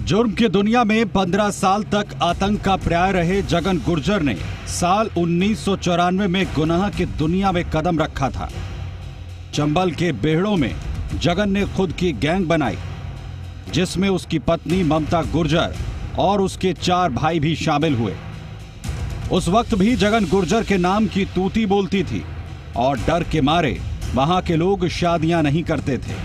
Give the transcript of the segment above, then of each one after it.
जुर्म की दुनिया में 15 साल तक आतंक का पर्याय रहे जगन गुर्जर ने साल 1994 में गुनाह की दुनिया में कदम रखा था। चंबल के बेहड़ों में जगन ने खुद की गैंग बनाई, जिसमें उसकी पत्नी ममता गुर्जर और उसके 4 भाई भी शामिल हुए। उस वक्त भी जगन गुर्जर के नाम की तूती बोलती थी और डर के मारे वहां के लोग शादियां नहीं करते थे।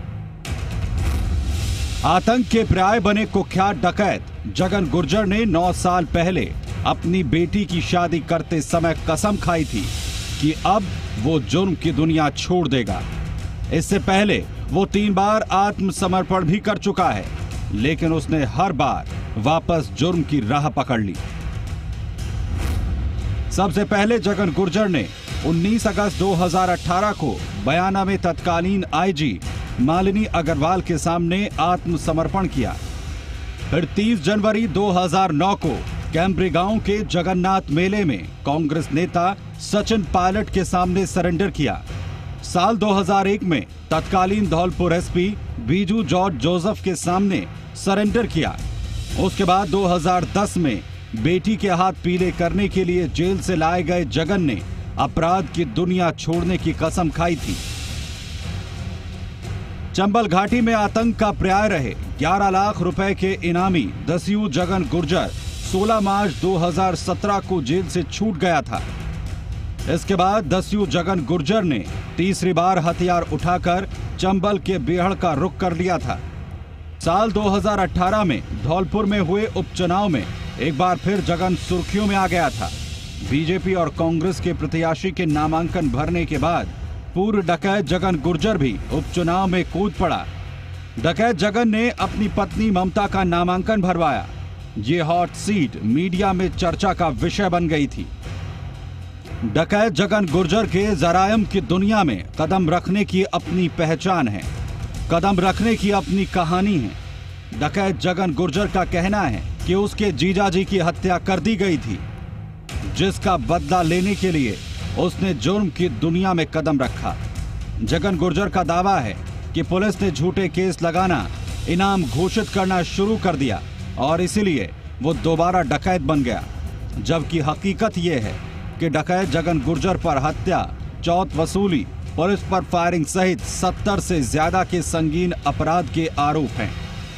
आतंक के पर्याय बने कुख्यात डकैत जगन गुर्जर ने 9 साल पहले अपनी बेटी की शादी करते समय कसम खाई थी कि अब वो जुर्म की दुनिया छोड़ देगा। इससे पहले वो 3 बार आत्मसमर्पण भी कर चुका है, लेकिन उसने हर बार वापस जुर्म की राह पकड़ ली। सबसे पहले जगन गुर्जर ने 19 अगस्त 2018 को बयाना में तत्कालीन आईजी मालिनी अग्रवाल के सामने आत्मसमर्पण किया। फिर 30 जनवरी 2009 को कैम्ब्री गांव के जगन्नाथ मेले में कांग्रेस नेता सचिन पायलट के सामने सरेंडर किया। साल 2001 में तत्कालीन Dholpur SP Biju George Joseph के सामने सरेंडर किया। उसके बाद 2010 में बेटी के हाथ पीले करने के लिए जेल से लाए गए जगन ने अपराध की दुनिया छोड़ने की कसम खाई थी। चंबल घाटी में आतंक का पर्याय रहे 11 लाख रुपए के इनामी दस्यू जगन गुर्जर 16 मार्च 2017 को जेल से छूट गया था। इसके बाद दस्यू जगन गुर्जर ने तीसरी बार हथियार उठाकर चंबल के बेहड़ का रुख कर लिया था। साल 2018 में धौलपुर में हुए उपचुनाव में एक बार फिर जगन सुर्खियों में आ गया था। बीजेपी और कांग्रेस के प्रत्याशी के नामांकन भरने के बाद पूर्व डकैत जगन गुर्जर भी उपचुनाव में कूद पड़ा। डकैत जगन ने अपनी पत्नी ममता का नामांकन भरवाया। ये हॉट सीट मीडिया में चर्चा का विषय बन गई थी। डकैत जगन गुर्जर के जरायम की दुनिया में कदम रखने की अपनी पहचान है, कदम रखने की अपनी कहानी है। डकैत जगन गुर्जर का कहना है कि उसके जीजाजी की हत्या कर दी गई थी, जिसका बदला लेने के लिए उसने जुर्म की दुनिया में कदम रखा। जगन गुर्जर का दावा है कि पुलिस ने झूठे केस लगाना, इनाम घोषित करना शुरू कर दिया और इसीलिए वो दोबारा डकैत बन गया। जबकि हकीकत ये है कि डकैत जगन गुर्जर पर हत्या, चौथ वसूली, पुलिस पर फायरिंग सहित 70 से ज्यादा के संगीन अपराध के आरोप हैं।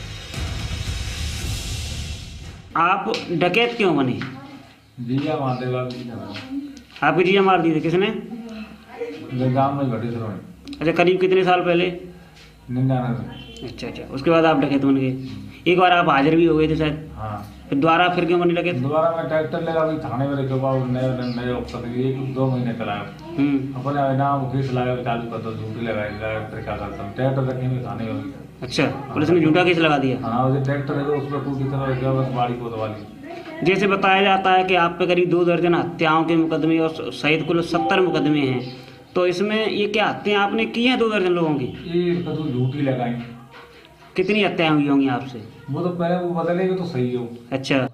आप डकैत क्यों बने? जिया मार देगा। आपके जिया मार दिए थे किसने? गाँव में घटी सर। अच्छा, करीब कितने साल पहले? 99। अच्छा, उसके बाद आप डकैत बन गए। एक बार आप हाजिर भी हो गए थे शायद। हाँ। फिर दोबारा फिर क्यों बने डकैत? दोबारा मैं ट्रैक्टर लेगा अभी थाने में रखे हुआ नए ऑफिसर 1-2 महीने चलाया। अपने नाम केस लगाया, चालू कर दो, झूठी लगाएगा, फिर क्या करता हूँ ट्रैक्टर रखेंगे थाने में। अच्छा, पुलिस ने झूठा केस लगा दिया? हाँ, वो ट्रैक्टर है उस पर पूरी तरह रखा बस बाड़ी को दबा ली। जैसे बताया जाता है कि आप पे करीब 2 दर्जन हत्याओं के मुकदमे और सहित कुल 70 मुकदमे हैं, तो इसमें ये क्या हत्याएं आपने की हैं 2 दर्जन लोगों की? ये तो झूठी लगाई। कितनी हत्याएं हुई होंगी आपसे? वो तो पहले वो बदलेगा तो सही हो। अच्छा।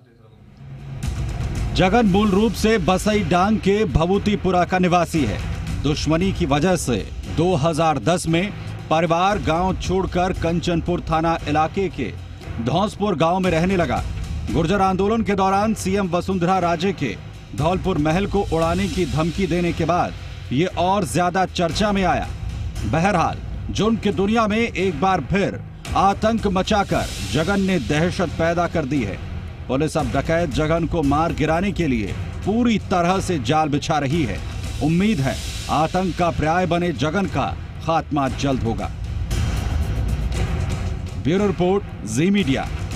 जगन मूल रूप से बसई डांग के भभूतिपुरा का निवासी है। दुश्मनी की वजह से 2010 में परिवार गांव छोड़कर कंचनपुर थाना इलाके के धौंसपुर गांव में रहने लगा। गुर्जर आंदोलन के दौरान सीएम वसुंधरा राजे के धौलपुर महल को उड़ाने की धमकी देने के बाद ये और ज्यादा चर्चा में आया। बहरहाल जुर्म की दुनिया में एक बार फिर आतंक मचाकर जगन ने दहशत पैदा कर दी है। पुलिस अब डकैत जगन को मार गिराने के लिए पूरी तरह से जाल बिछा रही है। उम्मीद है आतंक का पर्याय बने जगन का खात्मा जल्द होगा। Bureau report, Zee media.